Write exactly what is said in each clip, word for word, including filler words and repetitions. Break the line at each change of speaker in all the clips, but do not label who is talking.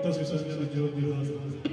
तस्वीर सजने जो दिवस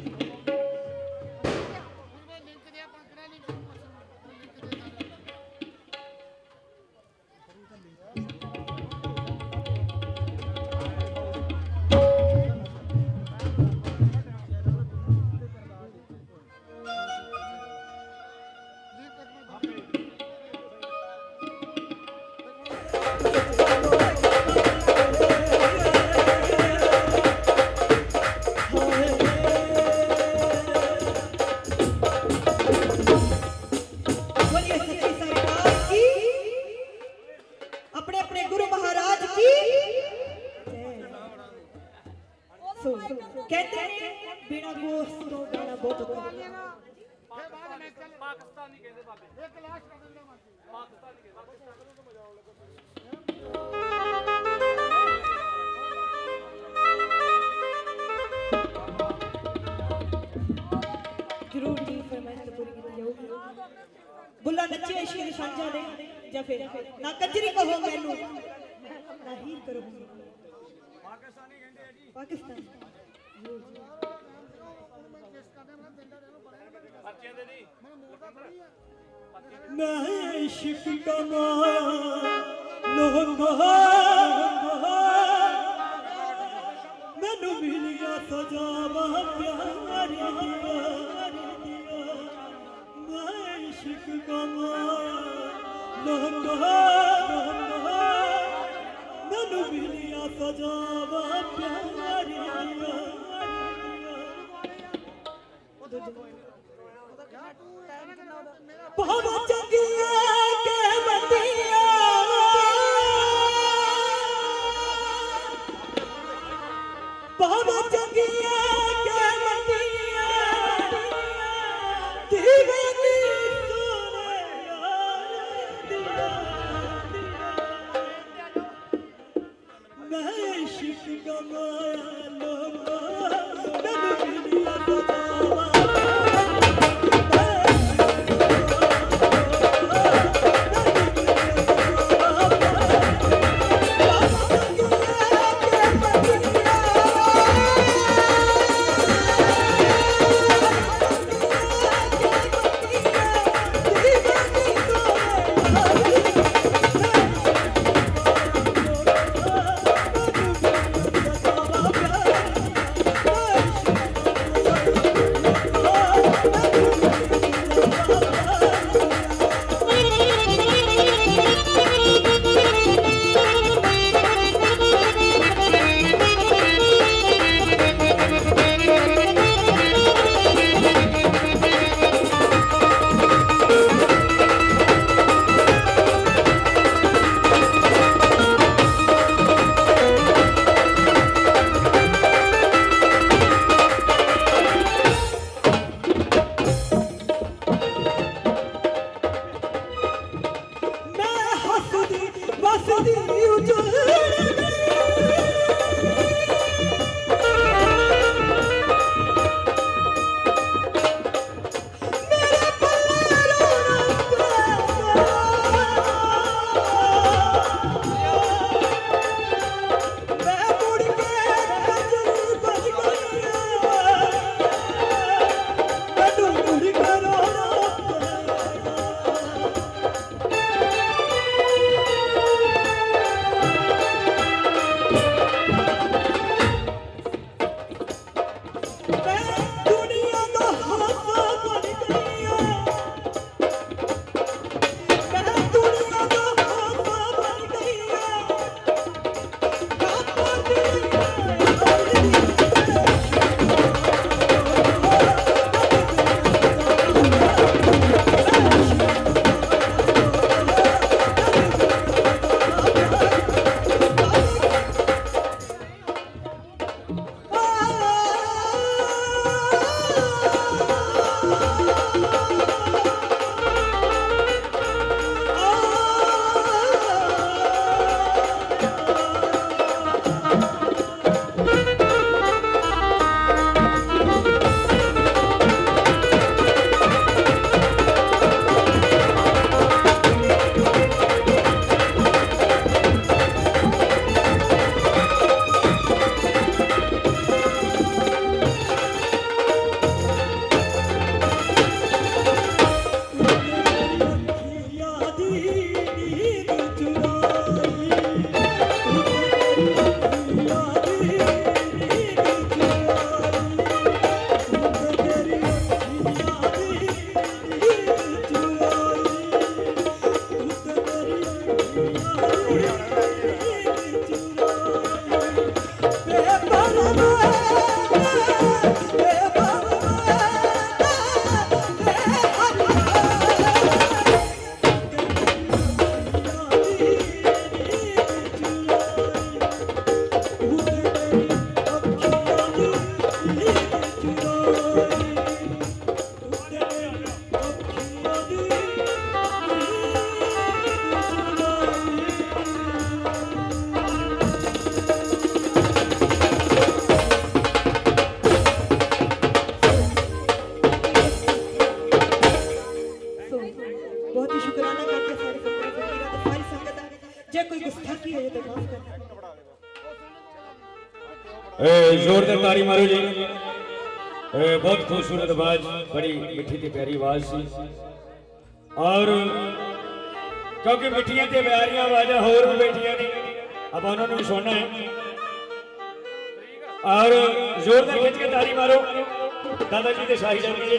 बुला नचे शेर सांझा दे या फिर ना कंजरी कहो मैनू ना हीर करो पाकिस्तानी कहंदे जी पाकिस्तान बच्चे दे नहीं मैं इश्क का लोहा मैनू मिलिया सजावा प्यारी इश्क का लोहा मैनू मिलिया सजावा प्यारी बहुत चंगिया के बंदिया बहुत चंगिया के बंदिया दीवानी मैं इश्क का लोहा मैनू मिलिया सजावा
तारी मारो जी। बहुत खूबसूरत आवाज, बड़ी मिठी ते प्यारी आवाज सी। और क्योंकि मिठिया ते प्यारियां आवाजा होर भी बैठिया ने, अब उन्होंने भी सुनना है। और जोरदार खिंच के तारी मारो दादाजी के शाही जमी।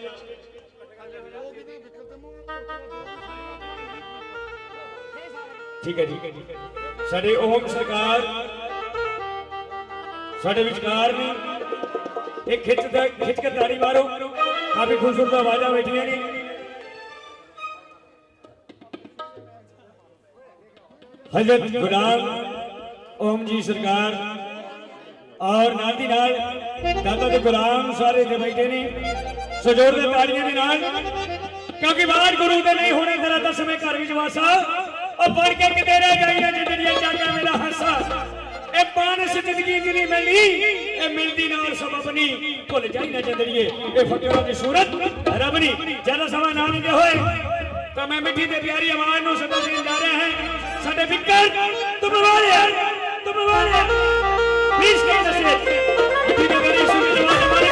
ठीक है जी। साडे ओम सरकार साडे विचकार ने एक खिंच खिंच के ताड़ी मारो, काफी खूबसूरत आवाजा बैठिया ने। हजरत गुलाम ओम जी सरकार और नाल दी नाल दादा दे गुलाम सारे जे बैठे ने, सो जोरदार ताड़ियां दे नाल, क्योंकि बाहर गुरु दे नहीं होने तेरा दसवें घर विच वासा और बढ़ के किते रह जाइए जिंदगी चाचा मेरा हासा। ए पानस जिंदगी च नहीं मिलनी, ए मिलदी नाल सबब नहीं, भुल जाई ना जिंदगी ए फकीरां दी सूरत रब नहीं। ज्यादा समा ना लेंदे होए तो मैं मिठी ते प्यारी आवाज नूं सदा देन जा रहे हैं। साडे विकर तुम वाले तुम वाले प्लीज कह दसे मिठी ते प्यारी सूरत आवाज हमारे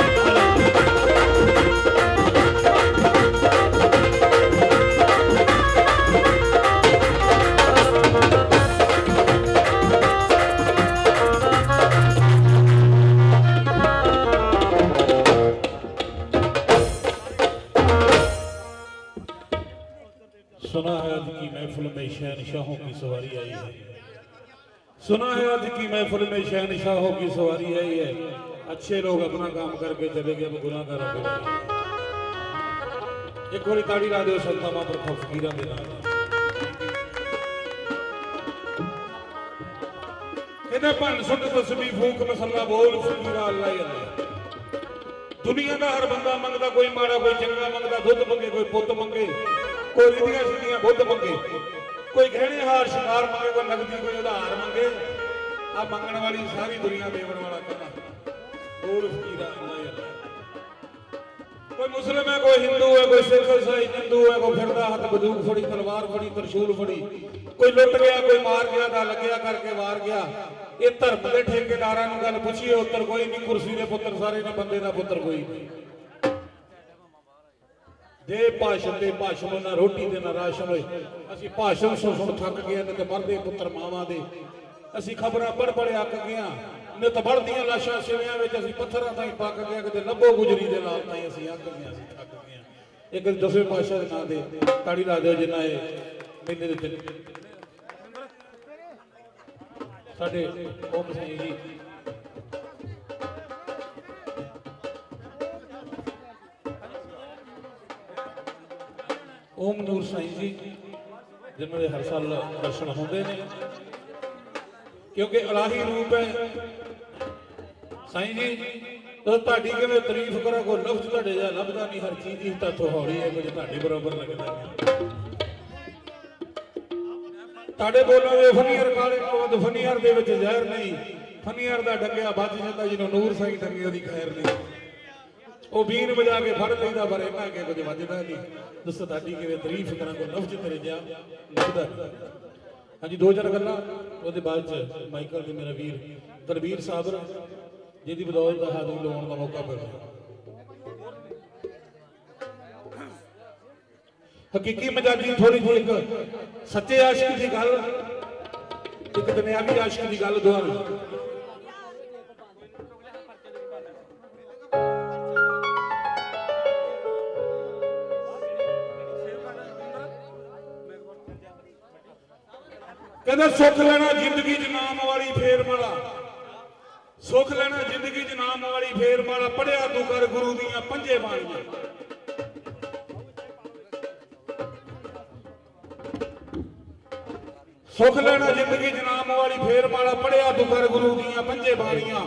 सुना है आज की महफिल में शहनशाहों की सवारी आई है। सुना है आज की महफिल में शहनशाहों की सवारी आई है। अच्छे लोग अपना काम करके चले गए, गुनाहगारों को एक बारी ताड़ी ला दो संता महापुरखों फकीरां दे नाल। कहते भन सुट तस्बीह फूक मसला बोल फकीरा अल्लाह अल्लाह। दुनिया का हर बंदा मंगदा, कोई माड़ा कोई चंगा मंगदा, दुध मंगे कोई पुत मंगे, कोई रिधियां सीधियां बुद्ध मंगे, कोई गहने हार शिकार मंगे, कोई नगदी कोई उधार मंगे। आ मंगण वाली सारी दुनिया देवन वाला कला बोल फकीरा अल्लाह अल्लाह। कोई मुस्लिम है, कोई हिंदू है, कोई सिख ईसाई हिंदू है, कोई फिरदा हथ बंदूक फड़ी तलवार फड़ी त्रिशूल फड़ी, कोई लुट गया कोई मार गया दा लग्या करके वार गया। ये धर्म के ठेकेदारां नूं गल पुछिए उत्तर कोई नहीं, कुर्सी दे पुत्र सारे ने, बंदे दा पुत्र कोई नहीं। दे भाषण दे भाषण ना रोटी दे ना राशन होए, असी भाषण सुन सुन थक गए ने ते मरदे पुत्र मावां दे। असी खबरां पढ़ पढ़ अक गया ने ते बढ़दियां लाशां सिवियां विच असी पत्थरां ताईं पक गया, किते लब्बो गुजरी दे लाल ताईं असी अक गए, असी थक गए। एक दसवें पातशाह दे नां दे ताड़ी ला दिओ जिन्ना ए मेले दे साडे ओम ਸਿੰਘ जी ओम नूर साईं जी जिन्होंने हर साल दर्शन होंगे ने, क्योंकि इलाही रूप है साईं जी। तो ताड़ी किवें तारीफ करा, कोई लफ्ज तुहाडे जिहा लभदा नहीं, हर चीज ही तत्व हौली है, कुछ तुहाडे बराबर लगदा नहीं। ताड़े बोलों दे फनीअर काले कोद फनीअर दे विच जहर नहीं, फनीअर दा डंगिया बच जांदा जिन्हों नूर साईं डंगे ओदी खैर नहीं। वो बीन बजा के फड़ लैंदा पर इन्हां के कुछ वजदा नहीं। दसो ताड़ी किवें तारीफ करा, कोई लफ्ज तेरे जिहा लभदा। हाँ जी दो चार गल्लां ओहदे बाद च माइकल ते मेरा वीर तरबीर साहब जिहदी बदौलत हाज़री लाउण दा मौका मिलिया। हकीकी मजाजी थोड़ी जी एक सच्चे आशिक की गल, एक दुनियावी आशिक की गल दोहारी। कहते सुख लेना जिंदगी च नाम वाली फेर माला, सुख लेना जिंदगी च नाम वाली फेर माला, पढ़िया तू कर गुरु दियां पंजे बाणियां। सुख लेना जिंदगी च नाम वाली फेर माला, पढ़िया तू कर गुरु दियां पंजे बाणियां।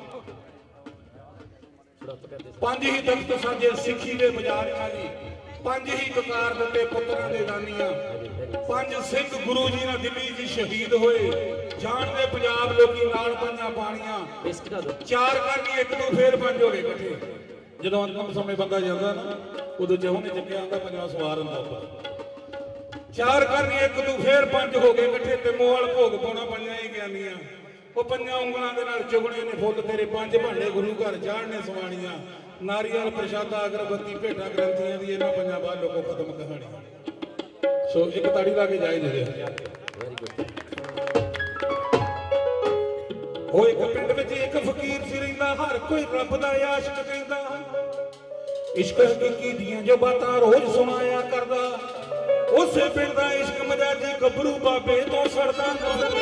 पंज ही तख्त साजे सिੱਖੀ ਦੇ ਪੁਜਾਰੀਆਂ ਦੀ, पंज ही ककार दिते पुत्रां दे दानियां। पंज सिंह गुरु जी ने दिल्ली च शहीद होए, जान दे पंजाब लोकी नाल पंजां पाणियां। चार करनी एक नूं फेर पंज हो गए इकट्ठे। जदों अंतिम समय बंदा जांदा ना उदों चौं ने चुक्किया आंदा पंजां सवार हुंदा। चार करनी एक नूं फेर पंज हो गए इकट्ठे, ते मोल भोग पाउणा पंजां ही ज्ञानियां। ਉਹ ਪੰਜਾਂ ਉਂਗਲਾਂ ਦੇ ਨਾਲ ਚੁਗਣੇ ਨੇ ਫੁੱਲ ਤੇਰੇ ਪੰਜ ਭਾਂਡੇ ਗੁਰੂ ਘਰ ਚਾੜਨੇ ਸਵਾਣੀਆਂ ਨਾਰੀਅਲ ਪ੍ਰਸ਼ਾਦਾ ਅਗਰਬੱਤੀ ਭੇਟਾਂ ਗ੍ਰੰਥੀਆਂ ਦੀ ਇਹਨਾਂ ਪੰਜਾਂ ਬਾਅਦ ਲੋਕੋ ਖਤਮ ਕਹਾਣੀ। ਸੋ ਇੱਕ ਤਾੜੀ ਲਾ ਕੇ ਜਾਏ ਦੇ ਉਹ ਇੱਕ ਪਿੰਡ ਵਿੱਚ ਇੱਕ ਫਕੀਰ ਸੀ ਰਹਿੰਦਾ ਹਰ ਕੋਈ ਰੱਬ ਦਾ ਆਸ਼ਿਕ ਕਹਿੰਦਾ ਇਸ਼ਕ ਹਕੀਕੀ ਦੀਆਂ ਜੋ ਬਾਤਾਂ ਰੋਜ਼ ਸੁਣਾਇਆ ਕਰਦਾ ਉਸੇ ਪਿੰਡ ਦਾ ਇਸ਼ਕ ਮਜਾਜੀ ਗੱਭਰੂ ਬਾਬੇ ਤੋਂ ਸੜਦਾ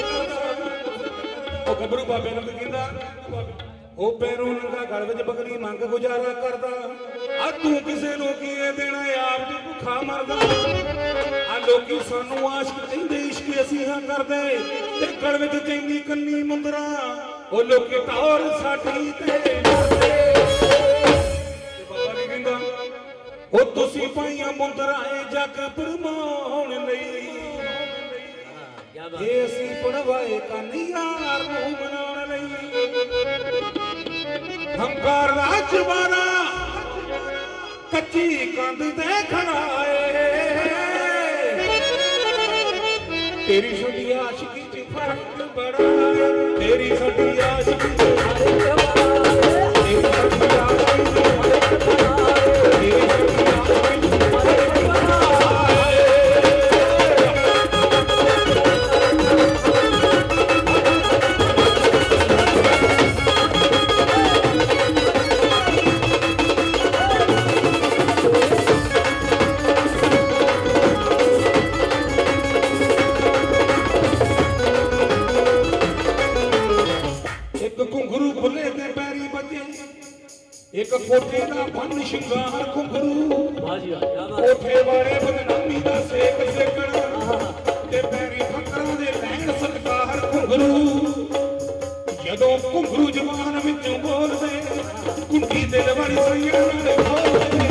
ਉਹ ਗੱਭਰੂ ਬਾਬੇ ਨੂੰ ਕਹਿੰਦਾ ਉਹ ਪੈਰੋਂ ਨੰਗਾ ਗਲ ਵਿੱਚ ਬਗਲੀ ਮੰਗ ਗੁਜ਼ਾਰਾ ਕਰਦਾ ਆ ਤੂੰ ਕਿਸੇ ਨੂੰ ਕੀ ਦੇਣਾ ਆਪ ਦੀ ਭੁੱਖਾ ਮਰਦਾ ਆ ਲੋਕੀ ਸਾਨੂੰ ਆਸ਼ਕ ਕਹਿੰਦੇ ਇਸ਼ਕ ਅਸੀਂ ਹਾਂ ਕਰਦੇ ਤੇ ਗਲ ਵਿੱਚ ਚੈਂਦੀ ਕੰਨੀ ਮੁੰਦਰਾ ਉਹ ਲੋਕੀ ਟੌਰ ਸਾਡੀ ਤੇ ਮਰਦੇ ਤੇ ਬਾਬਾ ਨੇ ਕਹਿੰਦਾ ਉਹ ਤੁਸੀਂ ਪਾਈਆਂ ਮੁੰਦਰਾਏ ਜੱਗ ਪਰਮਾਉਣ ਲਈ ਇਹ ਅਸੀਂ ਪੜਵਾਏ ਕੰਨਿਆਰ ਨੂੰ ਮਨਾਉਣ ਲਈ ਹੰਕਾਰ ਦਾ ਜਵਾਨਾ ਕੱਚੀ ਕੰਧ ਤੇ ਖੜਾਏ ਤੇਰੀ ਛੋਟੀ ਆਸ਼ਕੀ ਚ ਫਰਕ ਬੜਾ ਤੇਰੀ ਛੋਟੀ ਆਸ਼ਕੀ ਚ ਫਰਕ ਬੜਾ ਤੇਰੀ ਛੋਟੀ ਆਸ਼ਕੀ ਚ ਫਰਕ ਬੜਾ ਤੇਰੀ ਛੋਟੀ ਆਸ਼ਕੀ ਚ ਫਰਕ ਬੜਾ एक कोठे का बन शिंगार घुंघरू कोठे वाले बदनामी का सेक सेकण ते पैरी फकरां दे लैण सत्कार घुंघरू जदों घुंघरू जवान विचों बोलदे कुंडी दिल वाली सैय्यद नाल बोलदे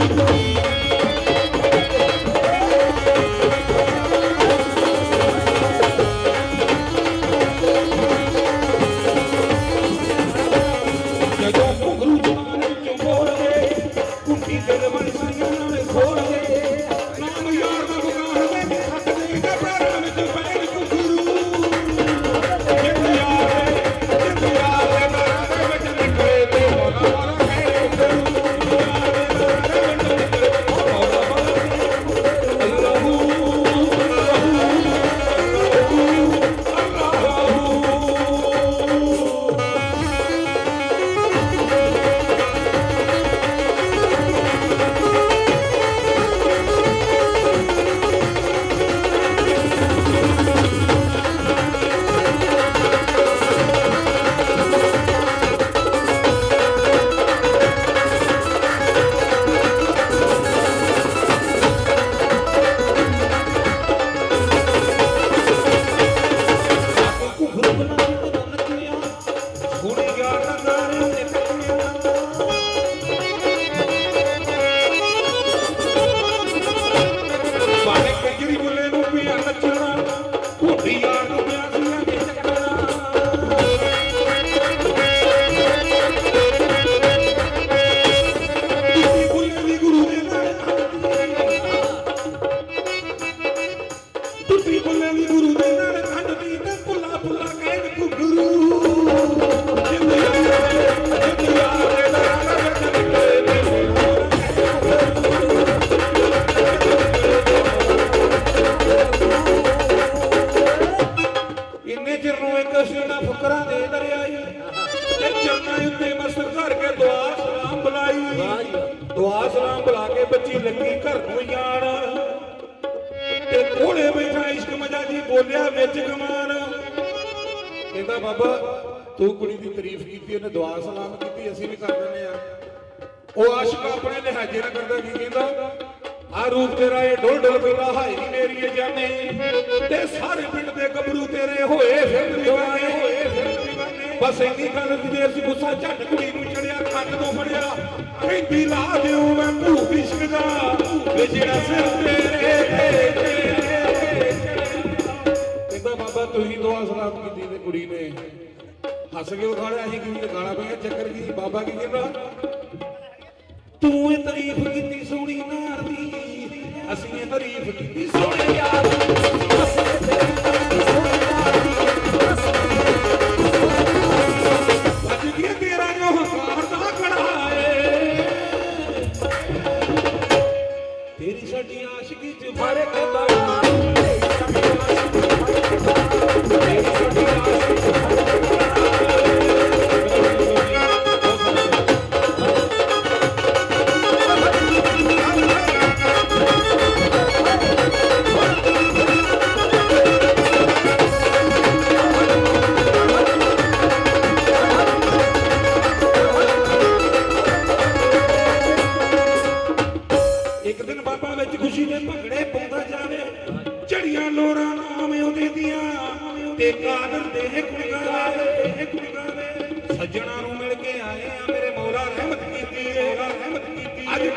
बस इन्नी गल देर च गुस्सा झट कुड़ी नूं चढ़िया कंन तो फड़िया कहंदी ला दिओ मैं भूत इश्क दा वे जेड़ा सिर तेरे कहंदा बाबा तुसीं दुआ सलाम कीती ते कुड़ी ने हस के उखाड़िया असीं की गाला पईआं चक्कर की बाबा की कहंदा तू ये तारीफ कीती सोहणी नार दी असीं ये तारीफ कीती सोहणे यार दी असीं ये तारीफ कीती सोहणी यार दी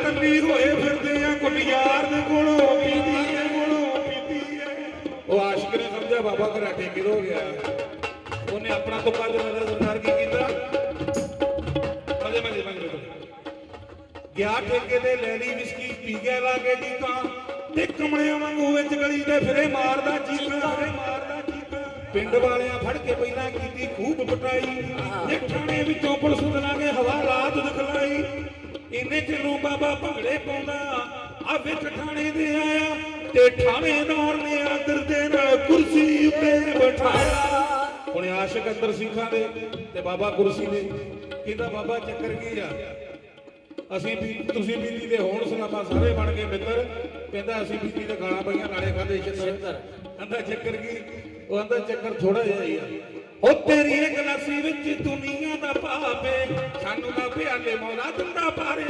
ਕੰਨੀ ਹੋਏ ਫਿਰਦੇ ਆ ਕੁਟਿਆਰ ਦੇ ਕੋਲੋਂ ਪੀਂਦੀ ਏ ਕੋਲੋਂ ਪੀਂਦੀ ਏ। ਉਹ ਆਸ਼ਿਕ ਨੇ ਸਮਝਿਆ ਬਾਬਾ ਘਰਾ ਠੇਕੇ ਹੋ ਗਿਆ, ਉਹਨੇ ਆਪਣਾ ਤੁੱਕਾ ਜੋ ਨਜ਼ਰ ਸਰਕਾਰ ਕੀ ਕੀਤਾ, ਮਜੇ ਮਜੇ ਮਜੇ ਗਿਆ ਠੇਕੇ ਤੇ ਲੈ ਲਈ ਵਿਸਕੀ ਪੀ ਗਿਆ ਲਾ ਕੇ ਟੀਕਾਂ ਤੇ ਕਮਲਿਆਂ ਵਾਂਗੂ ਵਿੱਚ ਗਲੀ ਤੇ ਫਿਰੇ ਮਾਰਦਾ ਚੀਕਾਂ ਮਾਰਦਾ ਚੀਕਾਂ। ਪਿੰਡ ਵਾਲਿਆਂ ਫੜ ਕੇ ਪਹਿਲਾਂ ਕੀਤੀ ਖੂਬ ਪਟਾਈ, ਤੇ ਥਾਣੇ ਵਿੱਚੋਂ ਪੁਲਿਸ ਲਾਗੇ ਹਵਾ ਰਾਤ ਦਿਖਲਾਈ। ਇੰਨੇ ਚਿਰੋਂ ਬਾਬਾ ਭੰਗੜੇ ਪਾਉਂਦਾ ਆ ਵਿੱਚ ਥਾਣੇ ਦੇ ਆਇਆ, ਤੇ ਥਾਣੇਦਾਰ ਨੇ ਆਦਰ ਦੇ ਨਾਲ ਕੁਰਸੀ ਉੱਤੇ ਬਿਠਾਇਆ। ਹੁਣ ਆਸ਼ਿਕ ਅੰਦਰ ਸਿੰਘਾਂ ਦੇ ਤੇ ਬਾਬਾ ਕੁਰਸੀ ਦੇ, ਕਹਿੰਦਾ ਬਾਬਾ ਚੱਕਰ ਕੀ ਆ, ਅਸੀਂ ਵੀ ਤੁਸੀਂ ਬੀਤੀ ਦੇ ਹੋਣ ਸਲਾਮਾ ਸਾਰੇ ਬਣ ਗਏ ਮਿੱਤਰ। ਕਹਿੰਦਾ ਅਸੀਂ ਬੀਤੀ ਦੇ ਗਾਲਾਂ ਪਈਆਂ ਨਾਲੇ ਖਾਦੇ ਛਿੱਤਰ। ਕਹਿੰਦਾ ਚੱਕਰ ਕੀ, ਉਹ ਕਹਿੰਦਾ ਚੱਕਰ ਥੋੜਾ ਜਿਹਾ ਹੀ ਆ, ਉਹ ਤੇਰੀ ਇਹ ਗਲਾਸੀ ਵਿੱਚ ਦੁਨੀਆ ਦਾ ਭਾਪੇ ਸਾਨੂੰ ਤਾਂ ਪਿਆਲੇ ਮੌਲਾ ਦਿੰਦਾ ਪਾਰੇ।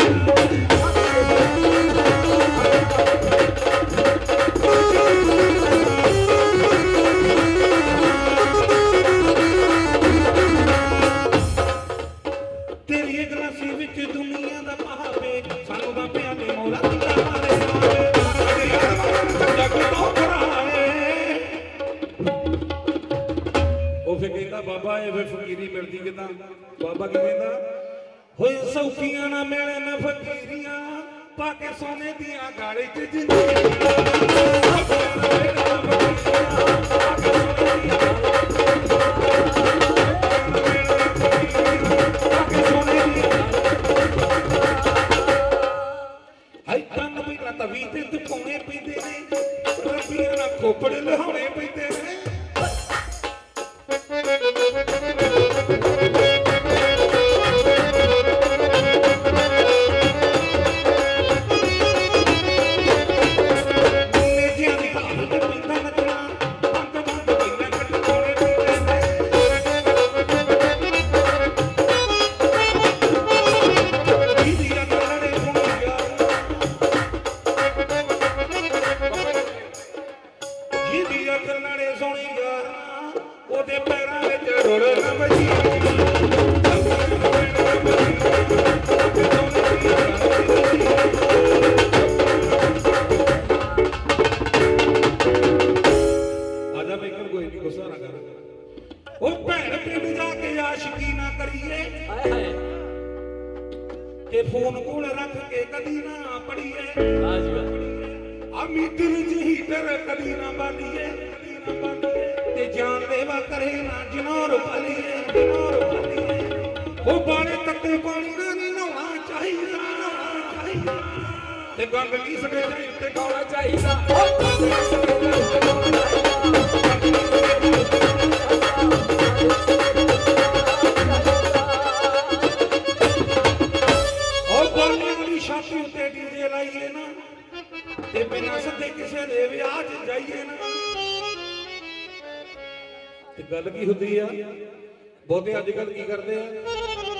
ਤੇਰੀ ਇਹ ਗਲਾਸੀ ਵਿੱਚ ਦੁਨੀਆ ਦਾ ਭਾਪੇ ਸਾਨੂੰ ਤਾਂ ਪਿਆਲੇ ਮੌਲਾ ਦਿੰਦਾ ਪਾਰੇ। ਉਹ ਫਿਰ ਕਹਿੰਦਾ ਬਾਬਾ ਇਹ ਫਿਰ ਫਕੀਰੀ ਮਿਲਦੀ ਕਿਦਾਂ? ਬਾਬਾ ਕੀ ਕਹਿੰਦਾ, ਹੋਏ ਸੌਖੀਆਂ ਨਾ ਮਿਲਣ ਫਕੀਰੀਆਂ ਪਾ ਕੇ ਸੋਨੇ ਦੀਆਂ ਗਾਲੇ ਚ ਜਿੰਦੀਆਂ। ਹਾਈ ਤਨ ਪਹਿਲਾਂ ਤਾਂ ਵੀ ਤੇ ਪਾਉਣੇ ਪੈਂਦੇ ਨੇ, ਰੱਬੀਆਂ ਨਾਲ ਖੋਪੜੇ ਲਹਾਉਣੇ ਪੈਂਦੇ ਨੇ। ਉਹਦੇ ਪੈਰਾਂ ਵਿੱਚ ਰੋੜ ਨਾ ਵੱਜੀ। ਆਜਾ ਬੇਕਰ ਕੋਈ ਨਹੀਂ ਗੁੱਸਾ ਨਾ ਕਰ। ਉਹ ਭੈਣ ਪਿੰਡ ਜਾ ਕੇ ਆਸ਼ਕੀ ਨਾ ਕਰੀਏ, ਤੇ ਫੋਨ ਕੋਲ ਰੱਖ ਕੇ ਕਦੀ ਨਾ ਪੜੀਏ। ਆ ਮੀਟਰ ਚ ਹੀਟਰ ਕਦੀ ਨਾ ਬਾਲੀਏ, ਕਦੀ ਨਾ ਬਾਲੀਏ। ਤੇ ਜਾਨ ਦੇਵਾ ਕਰੇ ਨਾ ਜਨੌਰ ਪਾਲੀਏ, ਜਨੌਰ ਪਾਲੀਏ। ਉਹ ਬਾਲੇ ਤੱਤੇ ਪਾਣੀ ਨਾਲ ਨਹੀਂ ਨਹਾਉਣਾ ਚਾਹੀਦਾ, ਨਹਾਉਣਾ ਚਾਹੀਦਾ। ਤੇ ਗੰਗ ਨਹੀਂ ਸਕੇ ਜਾਈ ਉੱਤੇ ਗਾਉਣਾ ਚਾਹੀਦਾ। ਉਹ ਬਾਲਿਆਂ ਦੀ ਛਾਤੀ ਉੱਤੇ ਡੀਜੇ ਲਾਈਏ ਨਾ, ਤੇ ਬਿਨਾਂ ਸੱਦੇ ਕਿਸੇ ਦੇ ਵਿਆਹ 'ਚ ਜਾਈਏ ਨਾ। ਤੇ ਗੱਲ ਕੀ ਹੁੰਦੀ ਆ, ਬਹੁਤੇ ਅੱਜ ਕੱਲ ਕੀ ਕਰਦੇ ਆ,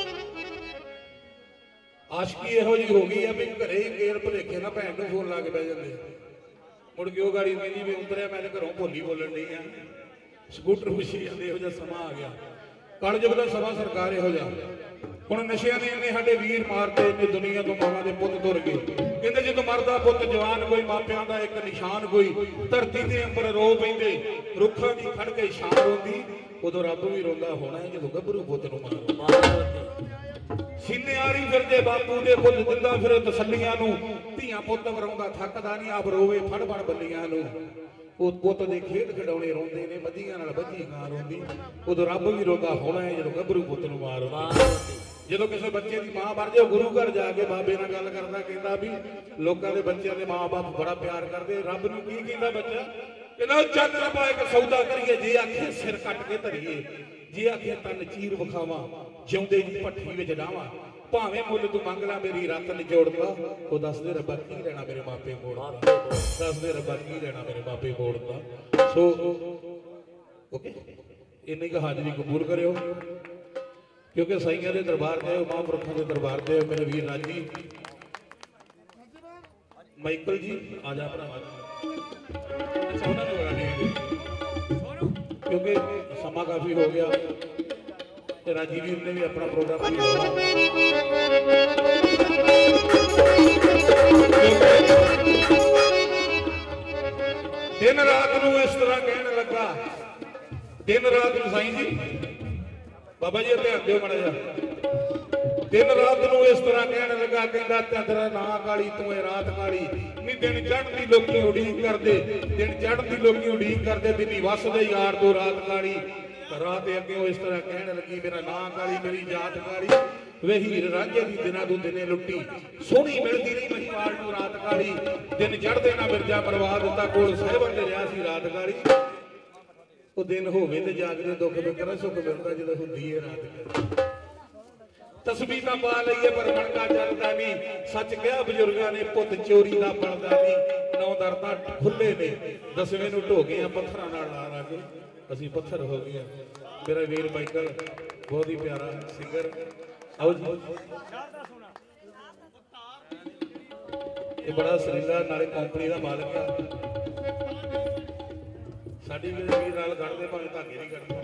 ਆਸ਼ਕੀ ਇਹੋ ਜਿਹੀ ਹੋ ਗਈ ਆ ਵੀ ਘਰੇ ਹੀ ਗੇਰ ਭੁਲੇਖੇ ਨਾ ਭੈਣ ਨੂੰ ਫੋਨ ਲਾ ਕੇ ਬਹਿ ਜਾਂਦੇ। ਮੁੜ ਕੇ ਉਹ ਗਾੜੀ ਕਹਿੰਦੀ ਵੀ ਉਤਰਿਆ ਮੈਂ ਤੇ ਘਰੋਂ ਭੋਲੀ ਬੋਲਣ ਡਈ ਆ, ਸਕੂਟਰ ਪੁੱਛੀ ਜਾਂਦੇ। ਇਹੋ ਜਿਹਾ ਸਮਾਂ ਆ ਗਿਆ, ਕਲਯੁਗ ਦਾ ਸਮਾਂ ਸਰਕਾਰ ਇਹੋ ਜਿਹਾ। ਹੁਣ ਨਸ਼ਿਆਂ ਨੇ ਇਹਨੇ ਸਾਡੇ ਵੀਰ ਮਾਰਤੇ, ਇਹਨੇ ਦੁਨੀਆ ਤੋਂ ਮਾਵਾਂ ਦੇ ਪੁੱਤ ਤੁਰ ਗਏ। ਕਹਿੰਦੇ ਜਦੋਂ ਮਰਦਾ ਪੁੱਤ ਜਵਾਨ ਕੋਈ, ਮਾਪਿਆਂ ਦਾ ਇੱਕ ਨਿਸ਼ਾਨ ਕੋਈ, ਧਰਤੀ ਦੇ ਅੰਬਰ ਰੋ ਪੈਂਦੇ, ਰੁੱਖਾਂ ਦੀ ਖੜ ਕੇ ਛਾਂ ਰੋਂਦੀ, ਉਦੋਂ ਰੱਬ ਵੀ ਰੋਂਦਾ ਹੋਣਾ ਹੈ ਜਦੋਂ ਗੱਭਰੂ ਪੁੱਤ ਨੂੰ ਮਾਰੋ। ਸੀਨੇ ਆਰੀ ਫਿਰਦੇ ਬਾਪੂ ਦੇ ਪੁੱਤ ਦਿੰਦਾ ਫਿਰ ਤਸੱਲੀਆਂ ਨੂੰ, ਧੀਆਂ ਪੁੱਤ ਵਰਾਉਂਦਾ ਥੱਕਦਾ ਨਹੀਂ, ਆਪ ਰੋਵੇ ਫੜ ਫੜ ਬੱਲੀਆਂ ਨੂੰ। ਉਹ ਪੁੱਤ ਦੇ ਖੇਡ ਖਿਡੌਣੇ ਰੋਂਦੇ ਨੇ, ਬੱਧੀਆਂ ਨਾਲ ਬੱਧੀ ਗਾਂ ਰੋਂਦੀ, ਉਦੋਂ ਰੱਬ ਵੀ ਰੋਂਦਾ ਹੋਣਾ ਹੈ ਜਦੋਂ ਗੱਭਰੂ ਪੁੱਤ ਨੂੰ ਮਾਰੋ। ਜਦੋਂ ਕਿਸੇ ਬੱਚੇ ਦੀ ਮਾਂ ਮਰ ਜਾਏ, ਗੁਰੂ ਘਰ ਜਾ ਕੇ ਬਾਬੇ ਨਾਲ ਗੱਲ ਕਰਦਾ, ਕਹਿੰਦਾ ਵੀ ਲੋਕਾਂ ਦੇ ਬੱਚਿਆਂ ਦੇ ਮਾਂ-ਬਾਪ ਬੜਾ ਪਿਆਰ ਕਰਦੇ, ਰੱਬ ਨੂੰ ਕੀ ਕਹਿੰਦਾ ਬੱਚਾ? ਕਹਿੰਦਾ ਚੱਲ ਰੱਬਾ ਇੱਕ ਸੌਦਾ ਕਰੀਏ, ਜੇ ਆਖੇ ਸਿਰ ਕੱਟ ਕੇ ਧਰੀਏ, ਜੇ ਆਖੇ ਤਨ ਚੀਰ ਵਿਖਾਵਾਂ, ਜਿਉਂਦੇ ਦੀ ਭੱਠੀ ਵਿੱਚ ਡਾਵਾਂ, ਭਾਵੇਂ ਮੁੱਲ ਤੂੰ ਮੰਗ ਲੈ ਮੇਰੀ ਰੱਤ ਨਿਚੋੜਦਾ। ਉਹ ਦੱਸਦੇ ਰੱਬਾ ਕੀ ਲੈਣਾ ਮੇਰੇ ਮਾਪੇ ਮੋੜਦਾ, ਦੱਸਦੇ ਰੱਬਾ ਕੀ ਲੈਣਾ ਮੇਰੇ ਮਾਪੇ ਮੋੜਦਾ। ਸੋ ਓਕੇ, ਇੰਨੀ ਕੁ ਹਾਜ਼ਰੀ ਕਬੂਲ ਕਰਿਓ, ਕਿਉਂਕਿ ਸਾਈਆਂ ਦੇ ਦਰਬਾਰ ਤੇ ਮਹਾਂਪੁਰਖਾਂ ਦੇ ਦਰਬਾਰ ਤੇ ਮੇਰੇ ਵੀਰ ਰਾਜੀ ਮਾਈਕਲ ਜੀ ਆ ਜਾ ਭਰਾਵਾ। ਅੱਛਾ ਉਹਨਾਂ ਨੂੰ ਬੁਲਾ ਲਈ ਕਿਉਂਕਿ ਸਮਾਂ ਕਾਫੀ ਹੋ ਗਿਆ, ਤੇ ਰਾਜੀ ਵੀਰ ਨੇ ਵੀ ਆਪਣਾ ਪ੍ਰੋਗਰਾਮ दिन रात ਨੂੰ ਸਾਈਂ ਜੀ ਬਾਬਾ ਜੀ ਧਿਆਨ ਦਿਓ ਮਾੜਾ ਜਿਹਾ दिन रात ਨੂੰ ਇਸ ਤਰ੍ਹਾਂ ਕਹਿਣ ਲੱਗਾ ਕਹਿੰਦਾ ਤੇਰਾ ਨਾਂ ਕਾਲੀ ਤੂੰ ਇਹ ਰਾਤ ਕਾਲੀ ਨਹੀਂ ਦਿਨ ਚੜ੍ਹਨ ਦੀ ਲੋਕੀ ਉਡੀਕ ਕਰਦੇ ਦਿਨ ਚੜ੍ਹਨ ਦੀ ਲੋਕੀ ਉਡੀਕ ਕਰਦੇ ਦਿਨੀ ਵਸਦੇ ਯਾਰ ਤੋਂ ਰਾਤ ਕਾਲੀ ਰਾਤ ਅੱਗੇ ਉਹ ਇਸ ਤਰ੍ਹਾਂ ਕਹਿਣ ਲੱਗੀ ਮੇਰਾ ਨਾਂ ਕਾਲੀ ਮੇਰੀ ਜਾਤ ਕਾਲੀ ਵੇ ਹੀਰ ਰਾਂਝੇ ਦੀ ਦਿਨਾਂ ਤੋਂ ਦਿਨੇ ਲੁੱਟੀ ਸੋਹਣੀ ਮਿਲਦੀ ਰਹੀ ਮਹੀਵਾਲ ਨੂੰ ਰਾਤ ਕਾਲੀ ਦਿਨ ਚੜ੍ਹਦੇ ਨਾ ਮਿਰਜ਼ਾ ਮਰਵਾ ਦਿੱਤਾ ਕੋਲ ਸਹਿਬਨ ਦੇ ਰਿਹਾ ਸੀ ਰਾਤ ਕਾਲੀ ਉਹ ਦਿਨ ਹੋਵੇ ਤੇ ਜਾਗਦੇ ਦੁੱਖ ਬਿਕਰ ਸੁੱਖ ਮਿਲਦਾ ਜਦੋਂ ਹੁੰਦੀ ਹੈ ਰਾਤ ਤਸਬੀਹਾਂ ਪਾ ਲਈਏ ਪਰ ਬਣਦਾ ਚੱਲਦਾ ਨਹੀਂ ਸੱਚ ਕਿਹਾ ਬਜ਼ੁਰਗਾਂ ਨੇ ਪੁੱਤ ਚੋਰੀ ਦਾ ਬਣਦਾ ਨਹੀਂ ਨੌ ਦਰਦਾਂ ਖੁੱਲੇ ਨੇ ਦਸਵੇਂ ਨੂੰ ਢੋ ਗਏ ਆ ਪੱਥਰਾਂ ਨਾਲ ਲਾ ਲਾ ਕੇ ਅਸੀਂ ਪੱਥਰ ਹੋ ਗਏ ਮੇਰਾ ਵੀਰ ਮਾਈਕਲ ਬਹੁਤ ਹੀ ਪਿਆਰਾ ਸਿੰਗਰ ਆਓ ਜੀ ਇਹ ਬੜਾ ਸਰੀਲਾ ਨਾਲੇ ਕੰਪਨੀ ਦਾ ਮਾਲਕ ਆ ਸਾਡੀ ਮੇਰੇ ਵੀਰ ਨਾਲ ਗੜਦੇ ਭਾਵੇਂ ਧਾਗੇ ਨਹੀਂ ਕੱਢਦੇ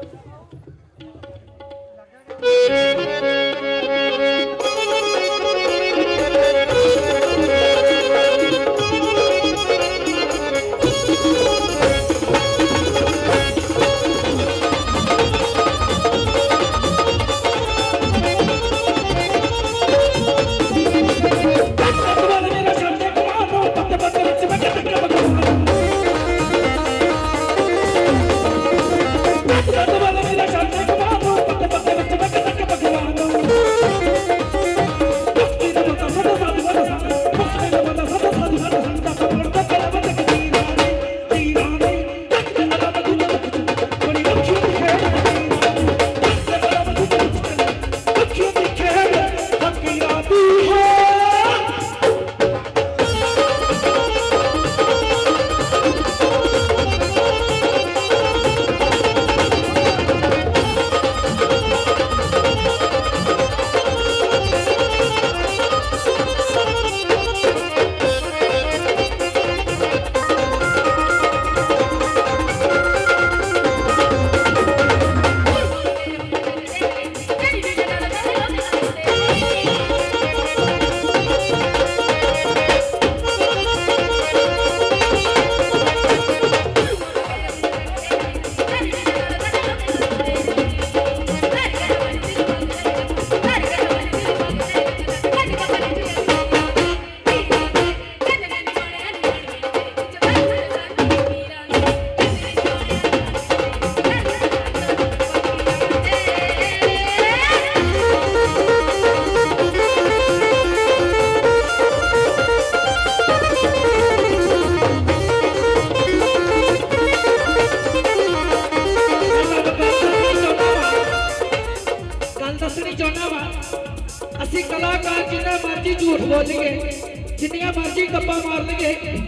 जिन्नियां मर्जी गप्पा मार लगे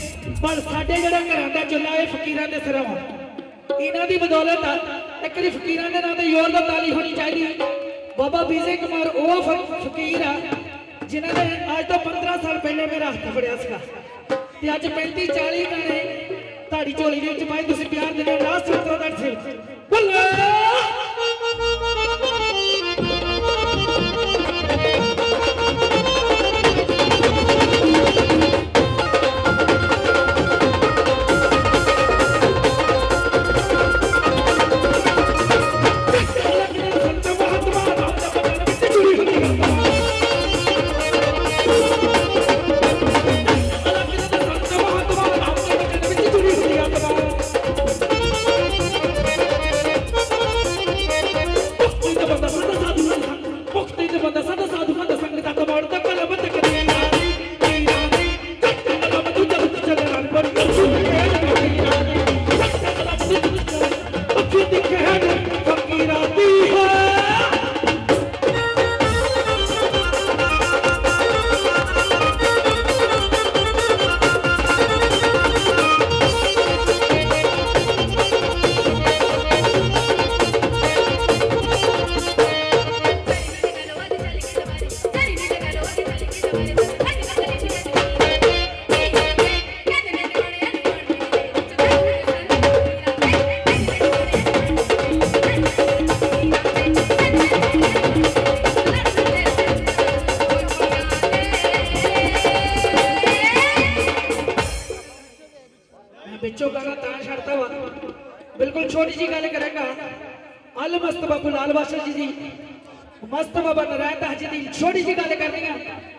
पर साडे जेड़ा घरां दा चुल्हा है फकीरां दे सिरों इन्हां दी बदौलत एक बारी फकीरां दे नाम ते जोरदार ताली होनी चाहिए। बाबा विजय कुमार ओ फकीर आ जिन्हां ने आज तो पंद्रह साल पहले मेरा हत्थ फड़िया सीगा ते अज पैंती चालीस गाने ताड़ी झोली दे विच पाए तुसीं प्यार दिंदे हो लास्ट उतरो दैट सिर बोलो बिल्कुल छोटी जी गल करेंगा अल मस्त बाबू लाल बादशाह जी दी मस्त बाबा नारायण दास जी दी छोटी जी गल करनी है